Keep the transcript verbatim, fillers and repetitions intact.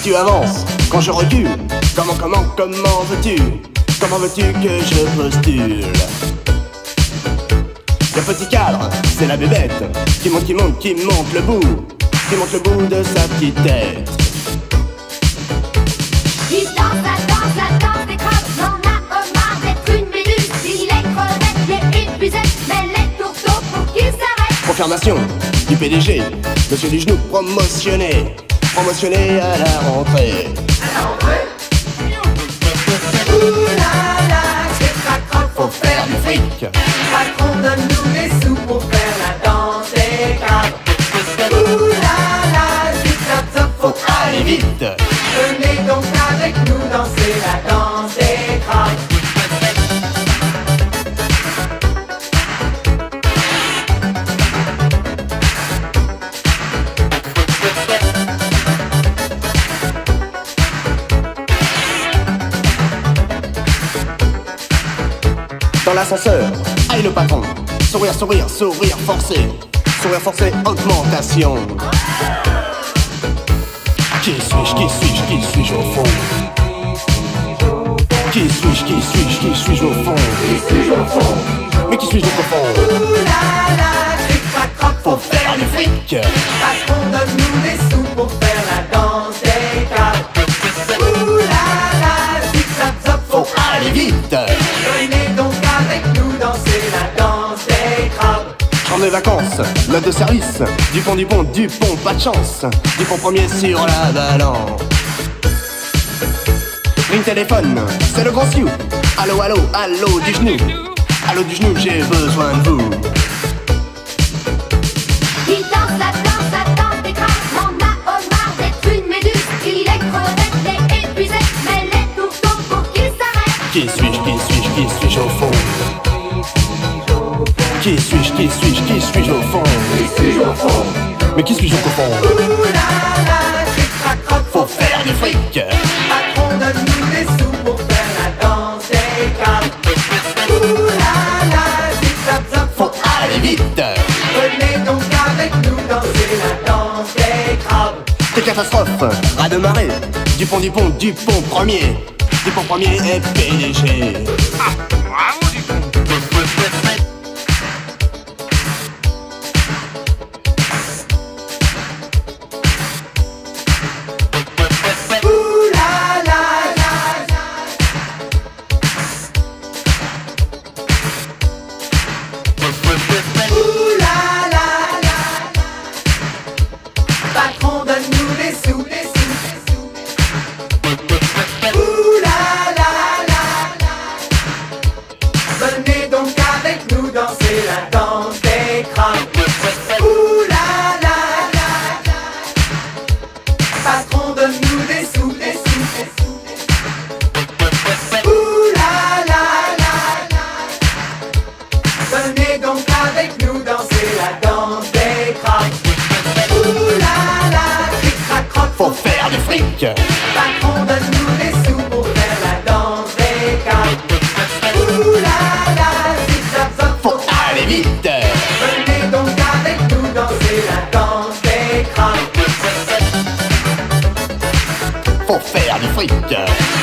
tu avances, quand je recule, comment, comment, comment veux-tu? Comment veux-tu que je postule? Le petit cadre, c'est la bébête qui monte, qui monte, qui monte le bout, qui monte le bout de sa petite tête. Il danse la danse, la danse des crabes, n'en a marre d'être une méduse. Il est crevette, il est épuisé, mais les tourteaux pour qu'il s'arrête. Confirmation du P D G, monsieur du genou promotionné, promotionné à la rentrée. À la rentrée. Ouh là là, c'est crac-croc, faut faire du fric. Patron, donne-nous des sous pour faire la danse des crabes. Ouh là là, zip zap zap, faut aller vite. Venez donc avec nous danser la danse des crabes. Dans l'ascenseur, aïe le patron. Sourire, sourire, sourire forcé. Sourire forcé, augmentation. Qui suis-je, qui suis-je, qui suis-je au fond? Qui suis-je, qui suis-je, qui suis-je au fond? Qui suis-je au fond? Mais qui suis-je au fond? Ouh là là, cric crac croc, faut faire du fric. Patron, donne-nous des sous pour faire la danse des crabes. Ouh là là, zip zap zap, faut aller vite. Venez donc avec nous danser la danse des crabes. Chambre de vacances, note de service. Dupont, Dupont, Dupont, pas de chance. Dupont premier sur la balance. Ring téléphone, c'est le grand Sioux. Allô, allô, allô du genou. Allô du genou, j'ai besoin de vous. Il danse la danse, la danse des crabes, n'en a marre d'être une méduse. Il est crevette, il est épuisé, mais les tourteaux pour qu'il s'arrête. Qui suis-je, qui suis-je, qui suis-je au fond? Qui suis-je, qui suis-je, qui suis-je au fond? Qui suis-je au fond? Mais qui suis-je au fond? Ouh là là, cric crac croc, Faut faire du fric. Patron, donne-nous des sous pour faire la danse des crabes. Ouh là là, zip zap zap, Faut aller vite. venez donc avec nous danser la danse des crabes. C'est catastrophe, ras de marée. Dupont, Dupont, Dupont premier. Dupont premier est P D G. Ah, bravo Dupont. Ouh là là là là. Ouh là là là là. Patron, donne-nous des sous, des sous, des sous. Ouh là là là là. Venez donc avec nous danser la danse des crabes. Ouh là là là là. Patron, donne-nous des sous, des sous, des sous, des sous. Ouh là là là là. Venez donc avec nous danser la danse des crabes. Ouh là là, cric crac croc, Faut faire du fric. Patron, donne-nous des sous pour faire la danse des crabes. Ouh là là, zip zap zap, Faut aller vite. venez donc avec nous danser la danse des crabes. Faut faire du fric.